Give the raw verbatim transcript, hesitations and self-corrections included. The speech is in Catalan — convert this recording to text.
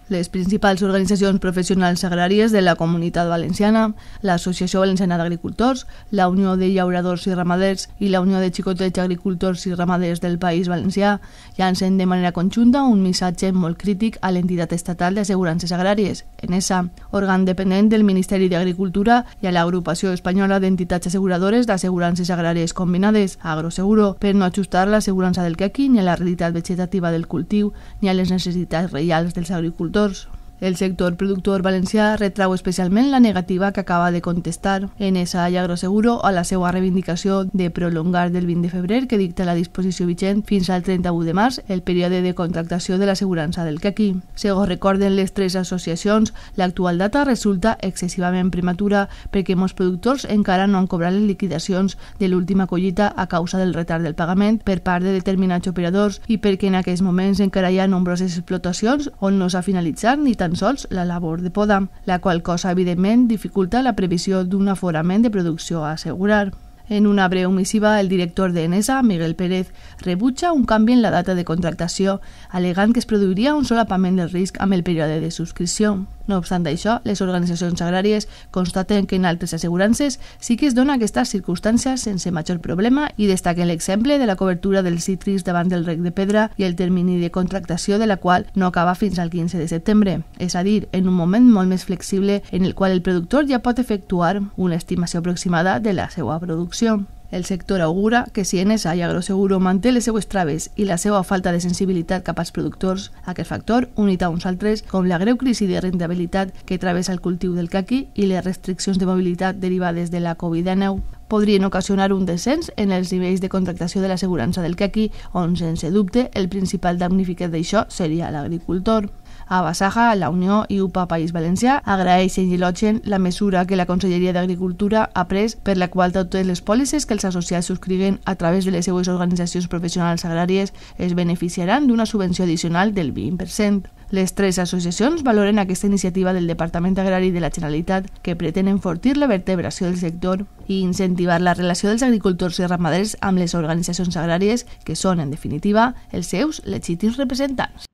Les principals organitzacions professionals agràries de la Comunitat Valenciana, l'Associació Valenciana d'Agricultors, la Unió de Llauradors i Ramaders i la Unió de Xicotets Agricultors i Ramaders del País Valencià llancen de manera conjunta un missatge molt crític a l'entitat estatal d'assegurances agràries, ENESA, òrgan dependent del Ministeri d'Agricultura, i a l'Agrupació Espanyola d'Entitats Asseguradores d'Assegurances Agràries Combinades, Agroseguro, per no ajustar l'assegurança del caqui ni a la realitat vegetativa del cultiu ni a les necessitats reals dels agricultors. El sector productor valencià retrau especialment la negativa que acaba de contestar ENESA i Agroseguro a la seva reivindicació de prolongar del vint de febrer, que dicta la disposició vigent, fins al trenta-u de març, el període de contractació de l'assegurança del caqui. Segons recorden les tres associacions, l'actual data resulta excessivament prematura perquè molts productors encara no han cobrat les liquidacions de l'última collita a causa del retard del pagament per part de determinats operadors i perquè en aquests moments encara hi ha nombroses explotacions on no s'ha finalitzat ni tan sols la labor de poda, la qual cosa evidentment dificulta la previsió d'un aforament de producció a assegurar. En una breu missiva, el director de ENESA, Miguel Pérez, rebutja un canvi en la data de contractació, alegant que es produiria un solapament del risc amb el període de subscripció. No obstant això, les organitzacions agràries constaten que en altres assegurances sí que es dona aquestes circumstàncies sense major problema i destaquen l'exemple de la cobertura dels cítrics davant del rec de pedra i el termini de contractació de la qual no acaba fins al quinze de setembre, és a dir, en un moment molt més flexible en el qual el productor ja pot efectuar una estimació aproximada de la seva producció. El sector augura que si ENESA i Agroseguro manté les seues traves i la seva falta de sensibilitat cap als productors, aquest factor, unit a uns altres, com la greu crisi de rentabilitat que travessa el cultiu del caqui i les restriccions de mobilitat derivades de la covid dinou, podrien ocasionar un descens en els nivells de contractació de l'assegurança del caqui, on, sense dubte, el principal damnificat d'això seria l'agricultor. A Basaja, la Unió i U P A País Valencià agraeixen i elogen la mesura que la Conselleria d'Agricultura ha pres per la qual totes les pòlisses que els associats subscriguen a través de les seues organitzacions professionals agràries es beneficiaran d'una subvenció addicional del vint per cent. Les tres associacions valoren aquesta iniciativa del Departament Agrari de la Generalitat que pretén enfortir la vertebració del sector i incentivar la relació dels agricultors i ramaders amb les organitzacions agràries que són, en definitiva, els seus legítims representants.